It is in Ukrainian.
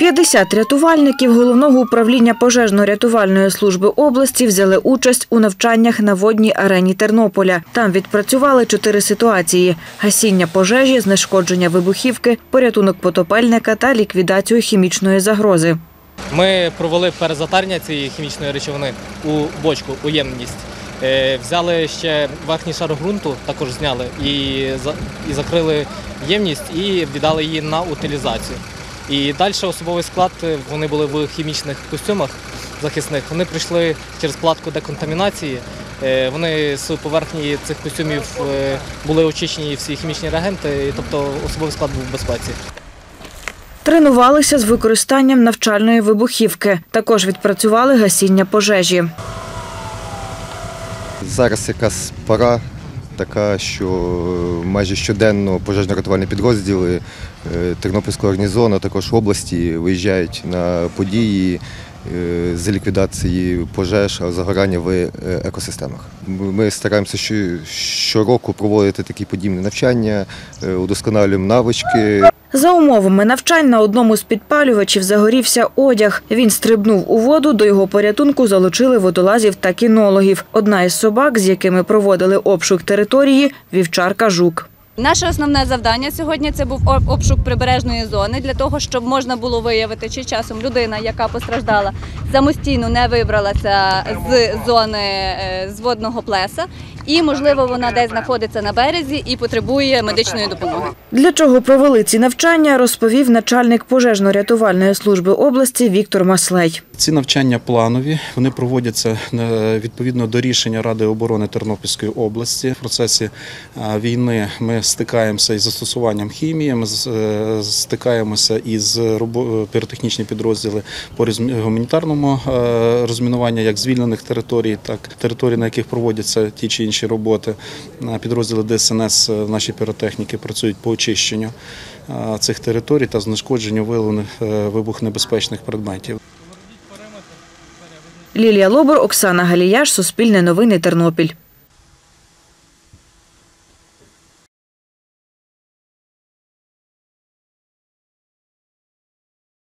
50 рятувальників Головного управління пожежно-рятувальної служби області взяли участь у навчаннях на водній арені Тернополя. Там відпрацювали 4 ситуації – гасіння пожежі, знешкодження вибухівки, порятунок потопельника та ліквідацію хімічної загрози. Ми провели перезатарення цієї хімічної речовини у бочку, у ємність. Взяли ще верхній шар ґрунту, також зняли і закрили ємність і віддали її на утилізацію. І далі особовий склад, вони були в хімічних костюмах захисних, вони прийшли через платку деконтамінації, вони з поверхні цих костюмів були очищені всі хімічні реагенти, тобто особовий склад був в безпеці. Тренувалися з використанням навчальної вибухівки. Також відпрацювали гасіння пожежі. Зараз якась пора така, що майже щоденно пожежно-рятувальні підрозділи Тернопільського гарнізону, а також області виїжджають на події з ліквідації пожеж, загорання в екосистемах. Ми стараємося щороку проводити такі подібні навчання, удосконалюємо навички. За умовами навчань на одному з підпалювачів загорівся одяг. Він стрибнув у воду, до його порятунку залучили водолазів та кінологів. Одна із собак, з якими проводили обшук території – вівчарка Жук. Наше основне завдання сьогодні – це був обшук прибережної зони, для того, щоб можна було виявити, чи часом людина, яка постраждала, самостійно не вибралася з зони з водного плеса, і, можливо, вона десь знаходиться на березі і потребує медичної допомоги. Для чого провели ці навчання, розповів начальник пожежно-рятувальної служби області Віктор Маслей. Ці навчання планові, вони проводяться відповідно до рішення Ради оборони Тернопільської області. В процесі війни ми стикаємося із застосуванням хімії, ми стикаємося із піротехнічні підрозділи по гуманітарному розмінуванню як звільнених територій, так і територій, на яких проводяться ті чи інші роботи. Підрозділи ДСНС, наші піротехніки працюють по очищенню цих територій та знешкодженню виявлених вибухонебезпечних предметів. Лілія Лобур, Оксана Галіяш, Суспільне новини, Тернопіль.